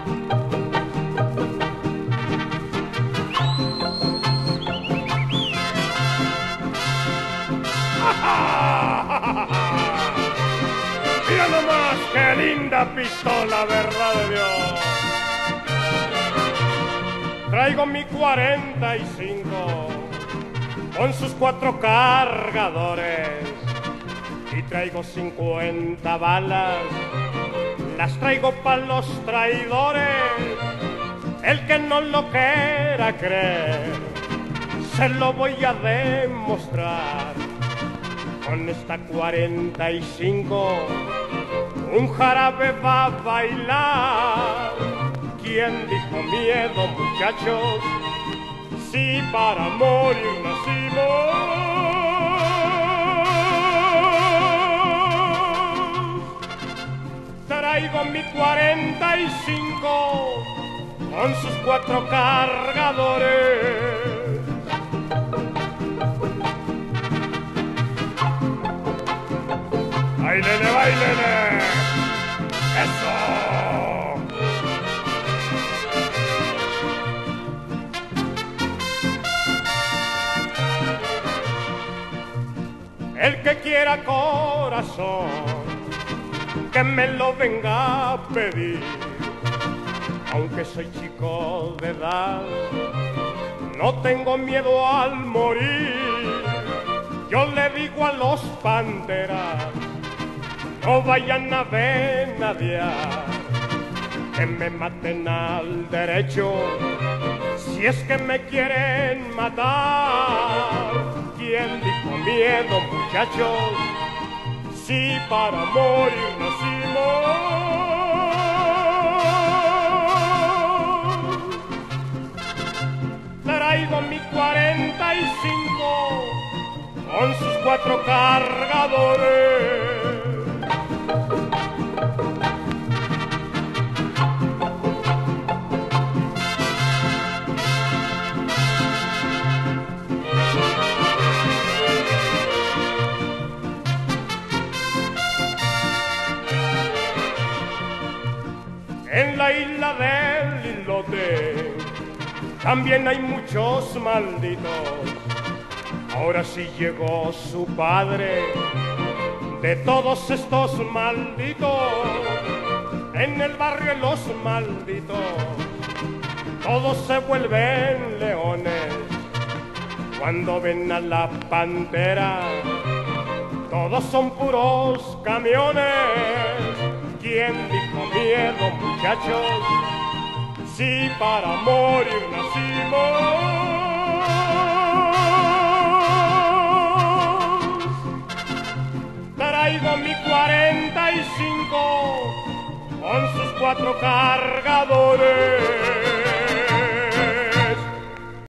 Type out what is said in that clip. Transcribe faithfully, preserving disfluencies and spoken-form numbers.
Mira nomás qué linda pistola, verdad de Dios. Traigo mi cuarenta y cinco con sus cuatro cargadores y traigo cincuenta balas, las traigo pa' los traidores. El que no lo quiera creer, se lo voy a demostrar. Con esta cuarenta y cinco un jarabe va a bailar. ¿Quién dijo miedo, muchachos? Si para morir nacimos. Traigo mi cuarenta y cinco con sus cuatro cargadores. ¡Báilele, báilele! ¡Eso! El que quiera corazón, que me lo venga a pedir. Aunque soy chico de edad, no tengo miedo al morir. Yo le digo a los panteras, no vayan a venadear, que me maten al derecho, si es que me quieren matar. ¿Quién dijo miedo, muchachos? Si para morir nacimos. Traigo mi cuarenta y cinco con sus cuatro cargadores. En la isla del Islote también hay muchos malditos. Ahora sí llegó su padre de todos estos malditos. En el barrio los malditos todos se vuelven leones. Cuando ven a la pantera todos son puros camiones. ¿Quién dijo miedo, muchachos? Si para morir nacimos. Traigo mi cuarenta y cinco con sus cuatro cargadores.